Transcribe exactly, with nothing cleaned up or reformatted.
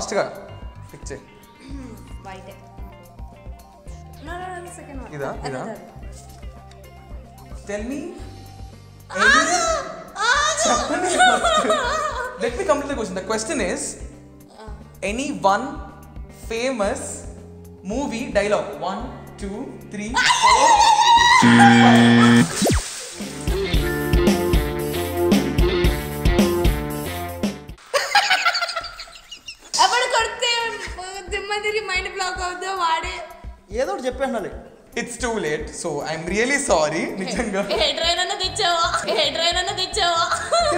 Fast గా pick చేయి. Wait. No no no second one. ఇదా ఇదా. Tell me. Let me complete the question. The question is uh. any one famous movie dialogue. One, two, three, four, five. అప్పుడు కొడితే దిమ్మదిరి mind block అవుతుందో వాడే ఏదో ఒకటి చెప్పేయాలి. It's too late, so I'm really sorry. నిజంగా ఏ ట్రైన్ అన్న తెచ్చావా ఏ ట్రైన్ అన్న తెచ్చావా